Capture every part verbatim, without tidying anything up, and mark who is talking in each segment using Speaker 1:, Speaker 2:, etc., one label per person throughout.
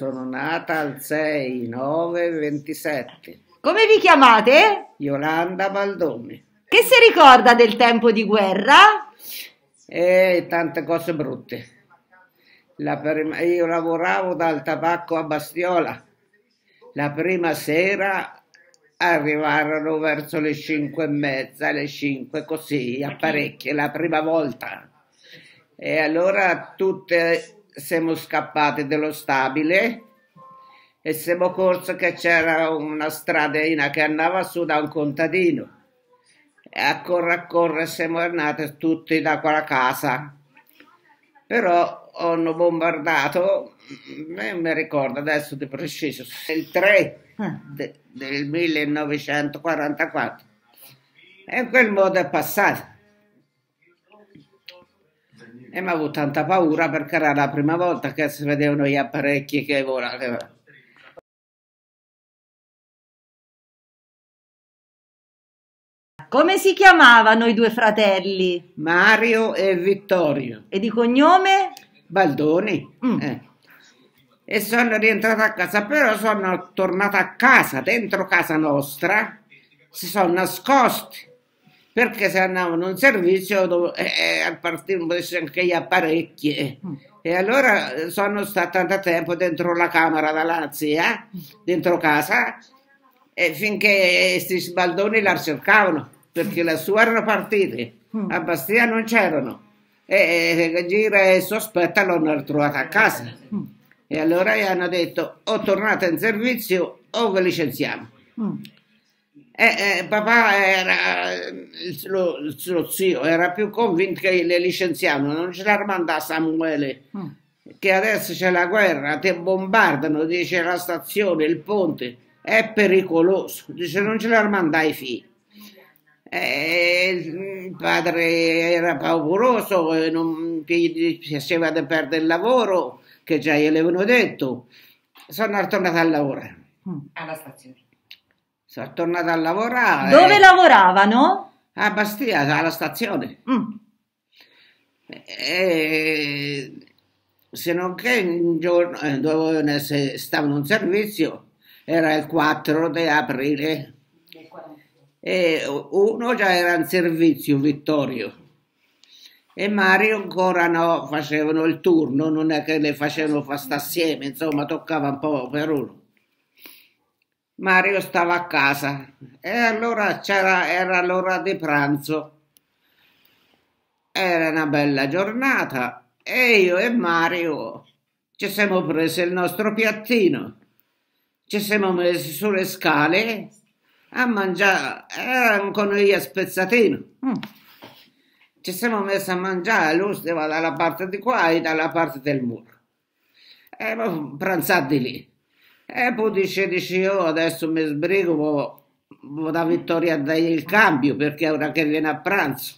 Speaker 1: sono nata il sei nove ventisette.
Speaker 2: Come vi chiamate?
Speaker 1: Yolanda Baldoni.
Speaker 2: Che si ricorda del tempo di guerra?
Speaker 1: E tante cose brutte. La prima, io lavoravo dal tabacco a Bastiola. La prima sera arrivarono verso le cinque e mezza, le cinque, così, apparecchie, la prima volta. E allora tutte siamo scappate dallo stabile e siamo corse che c'era una stradina che andava su da un contadino. E a corre a corre siamo andate tutti da quella casa. Però hanno bombardato, non mi ricordo adesso di preciso, il tre de, del millenovecentoquarantaquattro. E in quel modo è passato. E mi ha avuto tanta paura perché era la prima volta che si vedevano gli apparecchi che volavano.
Speaker 2: Come si chiamavano i due fratelli?
Speaker 1: Mario e Vittorio.
Speaker 2: E di cognome?
Speaker 1: Baldoni.
Speaker 2: Mm.
Speaker 1: Eh. E sono rientrata a casa, però sono tornata a casa, dentro casa nostra, si sono nascosti, perché se andavano in servizio dove, eh, a partire anche gli apparecchi. Eh. Mm. E allora sono stata tanto tempo dentro la camera della zia, dentro casa, e finché questi Baldoni la cercavano, perché le sue erano partite, a Bastia non c'erano. E, e gira e sospetta l'hanno ritrovata a casa. E allora gli hanno detto o tornate in servizio o ve licenziamo. Mm. E, e papà era lo, lo zio era più convinto che le licenziavano, non ce la rimanda a Samuele, mm. che adesso c'è la guerra, ti bombardano, dice la stazione, il ponte è pericoloso, dice non ce la rimanda ai figli. E il padre era pauroso e non gli piaceva di perdere il lavoro, che già gli avevano detto. Sono tornata a lavorare.
Speaker 3: Alla stazione.
Speaker 1: Sono tornata a lavorare.
Speaker 2: Dove lavoravano?
Speaker 1: A Bastia, alla stazione. Mm. E, se non che un giorno eh, dove stavano in servizio, era il quattro di aprile. E uno già era in servizio, Vittorio, e Mario ancora no, facevano il turno, non è che le facevano fare assieme, insomma toccava un po' per uno. Mario stava a casa e allora c'era, era l'ora di pranzo, era una bella giornata e io e Mario ci siamo presi il nostro piattino, ci siamo messi sulle scale a mangiare, erano con gli spezzatino. Mm. Ci siamo messi a mangiare, lui stava dalla parte di qua e dalla parte del muro. E pranzati lì. E poi dice, dice io adesso mi sbrigo, vo, vo da Vittoria a dargli il cambio perché è ora che viene a pranzo.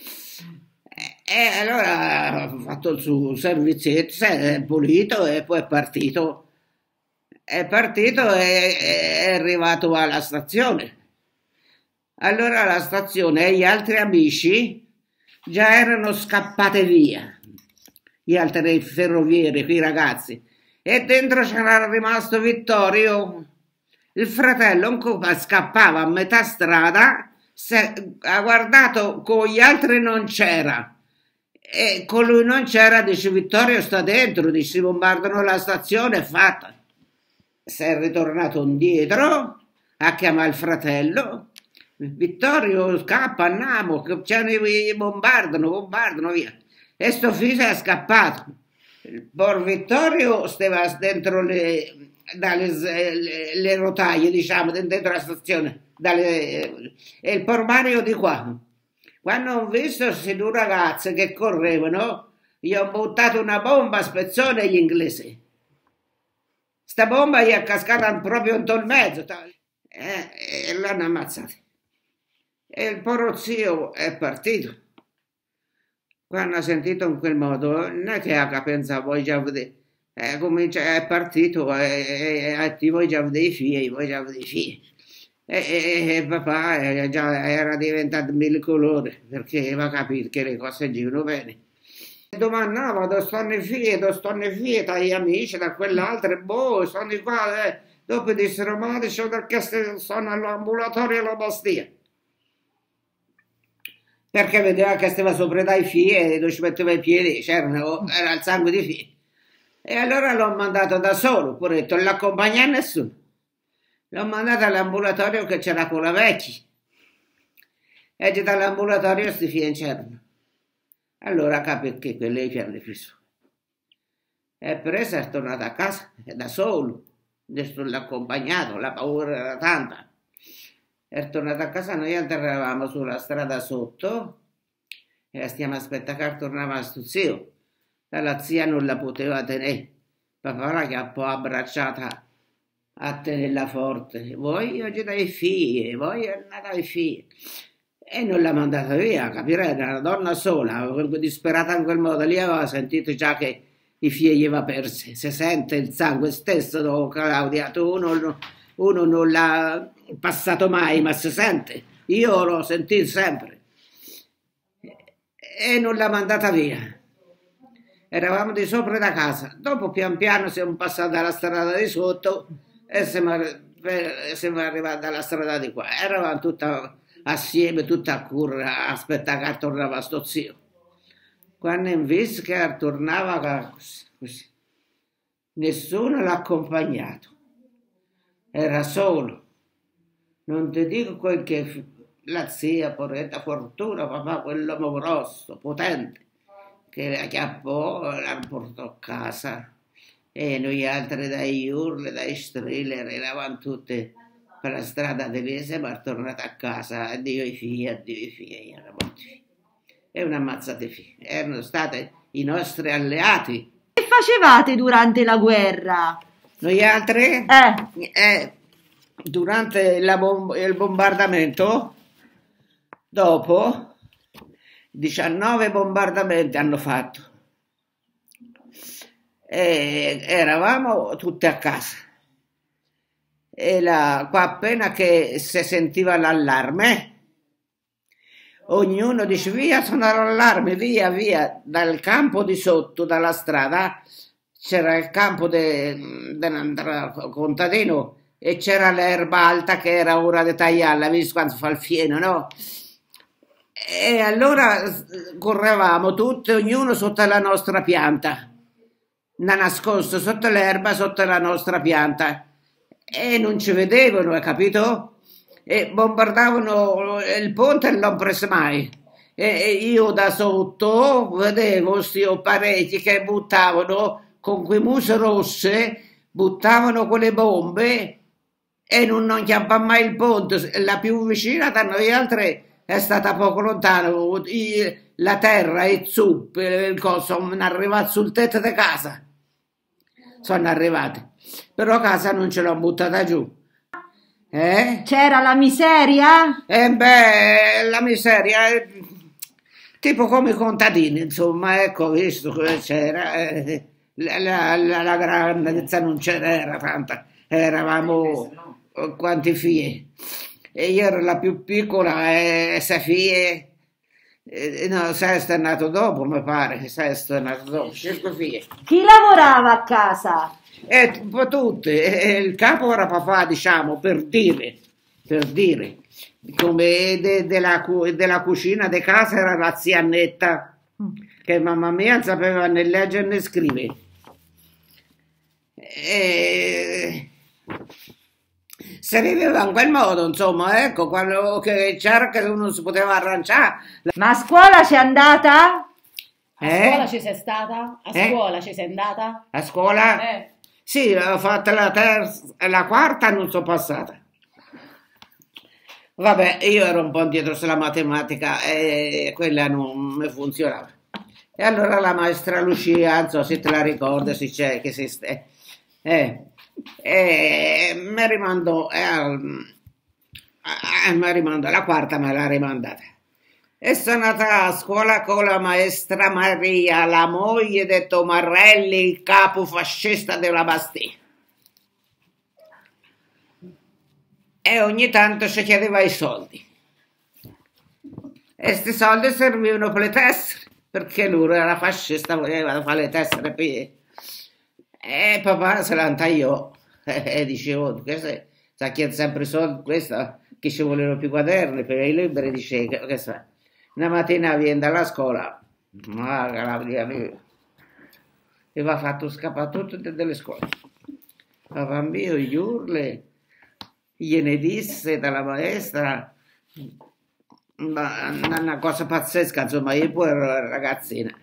Speaker 1: E, e allora ha fatto il suo servizietto, si è pulito e poi è partito. È partito e è arrivato alla stazione. Allora alla stazione e gli altri amici già erano scappati via, gli altri ferrovieri, quei ragazzi, e dentro c'era rimasto Vittorio, il fratello ancora scappava a metà strada, se, ha guardato con gli altri non c'era, e con lui non c'era, dice Vittorio sta dentro, dice bombardano la stazione, è fatta. Si è ritornato indietro a chiamare il fratello. Vittorio scappa, andiamo, che ci bombardano, bombardano via. E sto figlio è scappato. Il por Vittorio stava dentro le, dalle, le, le rotaie, diciamo, dentro la stazione, dalle, e il por Mario di qua. Quando ho visto questi due ragazzi che correvano, gli ho buttato una bomba a spezzone agli inglesi. Sta bomba gli è cascata proprio in il mezzo e, e l'hanno ammazzato. E il povero zio è partito. Quando ha sentito in quel modo, non è che ha pensato, voi già vedete, è, è partito e, e, e voi già vedete i figli, voi già vedete i figli. E, e, e papà era, già, era diventato mille colori perché aveva capito che le cose girano bene. Domandava dove stanno i figli, dove stanno i figli, dagli amici, da quell'altro, boh, stanno qua, eh. Dopo dissero, ma dicevo perché stanno all'ambulatorio alla Bastia. Perché vedeva che stava sopra dai figli e dove ci metteva i piedi, c'erano, era il sangue di figli. E allora l'ho mandato da solo, poretto, non l'accompagna nessuno. L'ho mandato all'ambulatorio che c'era con la vecchia. E dall'ambulatorio sti figli in c'erano. Allora capì che quelli c'erano preso. E preso è tornato a casa, da solo. Nessuno l'ha accompagnato, la paura era tanta. È tornato a casa, noi altri eravamo sulla strada sotto e stiamo aspettando che tornava sto zio. La zia non la poteva tenere. Papà la chiappò abbracciata a tenerla forte. Voglio dai figli, voglio andare dai figli. E non l'ha mandata via, capire? Era una donna sola, disperata in quel modo. Lì aveva sentito già che i figli gli aveva persi. Si sente il sangue stesso dopo Claudia. Tu uno, uno non l'ha passato mai, ma si sente. Io l'ho sentito sempre. E non l'ha mandata via. Eravamo di sopra da casa. Dopo pian piano siamo passati dalla strada di sotto e siamo, siamo arrivati alla strada di qua. Eravamo tutta assieme, tutta a curra, a aspettare che tornava sto zio. Quando in visto che tornava così, così. Nessuno l'ha accompagnato, era solo. Non ti dico quel che la zia, poretta Fortuna, papà, quell'uomo grosso, potente, che la chiappò, la portò a casa e noi altri dai urli, dai striller, eravamo tutti per la strada di lì, siamo tornati a casa, addio i figli, addio i figli, erano morti figli. E una ammazzata di figli, erano stati i nostri alleati.
Speaker 2: Che facevate durante la guerra?
Speaker 1: Noi altri?
Speaker 2: Eh.
Speaker 1: Eh, durante la bom il bombardamento, dopo, diciannove bombardamenti hanno fatto. E eravamo tutti a casa. E la, qua appena che si sentiva l'allarme, ognuno dice via, suonare l'allarme, via, via, dal campo di sotto, dalla strada, c'era il campo del contadino e c'era l'erba alta che era ora di tagliarla, visto quando fa il fieno, no? E allora correvamo tutti, ognuno sotto la nostra pianta, nascosto sotto l'erba, sotto la nostra pianta. E non ci vedevano, hai capito? E bombardavano il ponte e non l'hanno preso mai. E io da sotto vedevo questi apparecchi che buttavano con quei muse rosse, buttavano quelle bombe e non, non chiappava mai il ponte. La più vicina da noi altre è stata poco lontano. La terra, il zuppe, il coso, sono arrivati sul tetto di casa. Sono arrivati. Però casa non ce l'ho buttata giù. Eh?
Speaker 2: C'era la miseria?
Speaker 1: Eh beh, la miseria è tipo come i contadini, insomma, ecco, visto che c'era, eh, la, la, la, la grandezza non c'era tanta, eravamo quanti figli. E io ero la più piccola e sei figlie, eh, no, Sesto è nato dopo, mi pare, Sesto è nato dopo, cinque figlie.
Speaker 2: Chi lavorava a casa?
Speaker 1: E un po' tutte, e il capo era papà, diciamo, per dire, per dire, come de, de la, della cucina di casa era la zia Annetta, che mamma mia non sapeva né leggere né scrivere. E si viveva in quel modo, insomma, ecco, quando c'era che uno si poteva arrangiare.
Speaker 2: Ma a scuola c'è andata?
Speaker 3: A
Speaker 1: Eh?
Speaker 3: scuola ci sei stata? A
Speaker 1: Eh?
Speaker 3: scuola ci sei andata?
Speaker 1: A scuola?
Speaker 3: Eh.
Speaker 1: Sì, ho fatto la terza, la quarta non sono passata. Vabbè, io ero un po' indietro sulla matematica e quella non mi funzionava. E allora la maestra Lucia, non so se te la ricordi, se c'è, che si sta, eh, eh, mi rimandò, eh, eh, mi rimandò, la quarta me l'ha rimandata. E sono andata a scuola con la maestra Maria, la moglie di Tomarelli, il capo fascista della Bastia. E ogni tanto ci chiedeva i soldi. E questi soldi servivano per le tessere. perché lui era fascista, voleva fare le tessere per... E papà se la intagliò e dicevo, questa sta chiedendo sempre soldi, questa che ci volevano più quaderni per i libri, dice che, che sa. Una mattina viene dalla scuola, ma la via, e va fatto scappare tutto dalle scuole. Papà mio, gli urli, gliene disse dalla maestra, ma una cosa pazzesca, insomma, io poi ero ragazzina.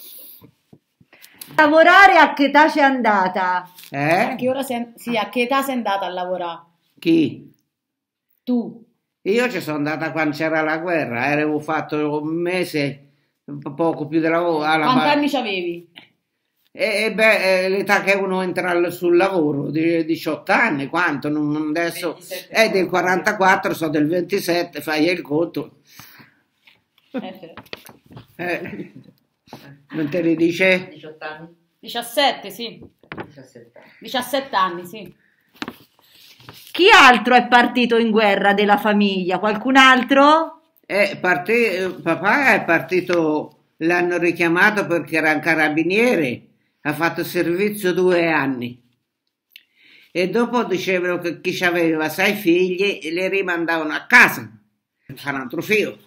Speaker 2: Lavorare a che età c'è andata?
Speaker 1: Eh?
Speaker 3: A che ora sei, sì, a che età sei andata a lavorare?
Speaker 1: Chi?
Speaker 3: Tu?
Speaker 1: Io ci sono andata quando c'era la guerra, avevo fatto un mese, poco più di lavoro. Alla
Speaker 3: Quanti
Speaker 1: par-
Speaker 3: anni c'avevi?
Speaker 1: E, e beh, eh, l'età che uno entra sul lavoro, di diciotto anni, quanto? Non, adesso è del quarantaquattro, sono del ventisette, fai il conto.
Speaker 3: Eh,
Speaker 1: Eh, non te li dice?
Speaker 4: diciotto anni?
Speaker 3: diciassette, sì.
Speaker 4: diciassette anni.
Speaker 3: diciassette anni, sì.
Speaker 2: Chi altro è partito in guerra della famiglia? Qualcun altro?
Speaker 1: Eh, partì- papà è partito, l'hanno richiamato perché era un carabiniere, ha fatto servizio due anni. E dopo dicevano che chi aveva sei figli li rimandavano a casa, fa un altro figlio.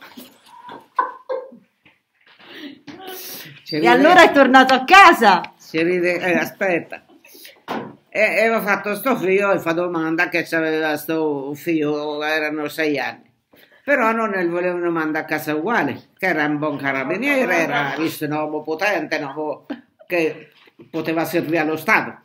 Speaker 1: Ci
Speaker 2: E
Speaker 1: ride-
Speaker 2: allora è tornato a casa?
Speaker 1: ci ride- eh, aspetta. E e aveva fatto sto figlio e fa domanda che c'aveva sto figlio, erano sei anni. Però non ne volevano mandare a casa uguale, che era un buon carabiniere, era visto un uomo potente, un uomo che poteva servire allo Stato.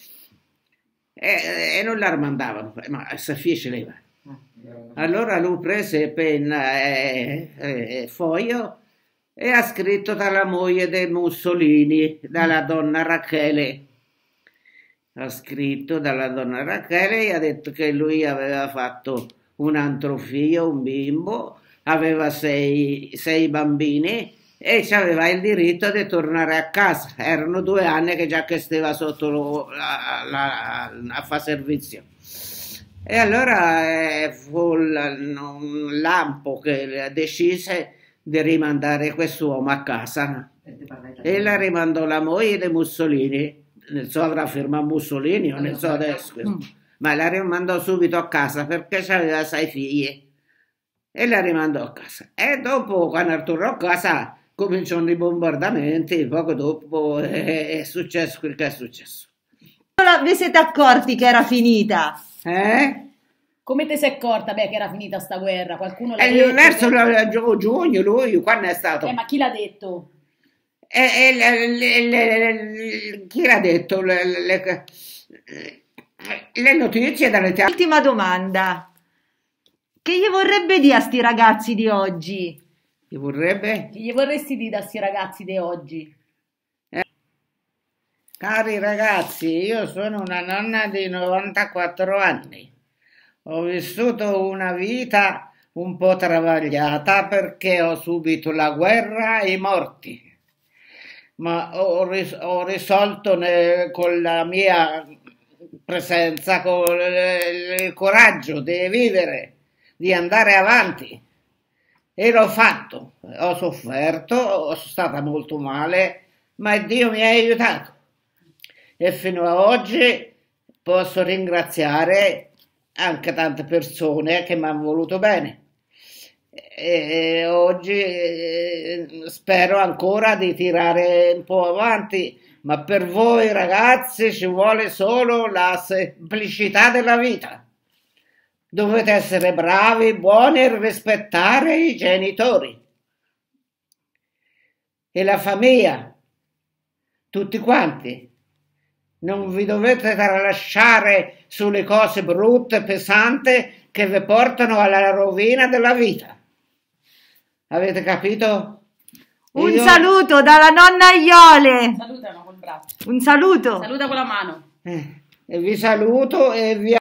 Speaker 1: E, e non la rimandavano, ma se facileva. Allora lui prese penna e, e foglio e ha scritto dalla moglie di Mussolini, dalla donna Rachele. Ha scritto dalla donna Rachele e ha detto che lui aveva fatto un altro figlio, un bimbo, aveva sei, sei bambini e aveva il diritto di tornare a casa. Erano due anni che già che stava sotto lo- la- la- a fare servizio. E allora eh, fu l- un lampo che decise di rimandare quest'uomo a casa e la rimandò la moglie di Mussolini. Non so avrà firmato Mussolini o non so adesso,
Speaker 2: Mm.
Speaker 1: ma la rimandò subito a casa perché aveva sei figli e la rimandò a casa. E dopo, quando tornò a casa, cominciano i bombardamenti. Poco dopo è, è successo quel che è successo.
Speaker 2: Allora, vi siete accorti che era finita?
Speaker 1: Eh?
Speaker 3: Come ti sei accorta, beh, che era finita sta guerra? Qualcuno l'ha
Speaker 1: E
Speaker 3: detto?
Speaker 1: verso
Speaker 3: che-
Speaker 1: la- giu- giugno, lui, quando è stato?
Speaker 3: Eh, ma chi l'ha detto?
Speaker 1: E, e le- le- le- le- chi l'ha detto? Le, le- le- le notizie dalle teatro.
Speaker 2: Ultima domanda. Che gli vorrebbe dire a sti ragazzi di oggi?
Speaker 1: Ti vorrebbe?
Speaker 3: Che gli vorresti dire a questi ragazzi di oggi?
Speaker 1: Cari ragazzi, io sono una nonna di novantaquattro anni. Ho vissuto una vita un po' travagliata perché ho subito la guerra e i morti. Ma ho, ris- ho risolto ne- con la mia presenza, con il, il coraggio di vivere, di andare avanti. E l'ho fatto. Ho sofferto, sono stata molto male, ma Dio mi ha aiutato. E fino a oggi posso ringraziare anche tante persone che mi hanno voluto bene. E oggi eh, spero ancora di tirare un po' avanti, ma per voi ragazzi ci vuole solo la semplicità della vita. Dovete essere bravi, buoni e rispettare i genitori e la famiglia, tutti quanti. Non vi dovete tralasciare sulle cose brutte e pesanti che vi portano alla rovina della vita. Avete capito?
Speaker 2: Un
Speaker 1: Io-
Speaker 2: saluto dalla nonna Iole.
Speaker 3: Salutano col braccio.
Speaker 2: Un saluto.
Speaker 3: Saluta con la mano.
Speaker 1: eh, e vi saluto e vi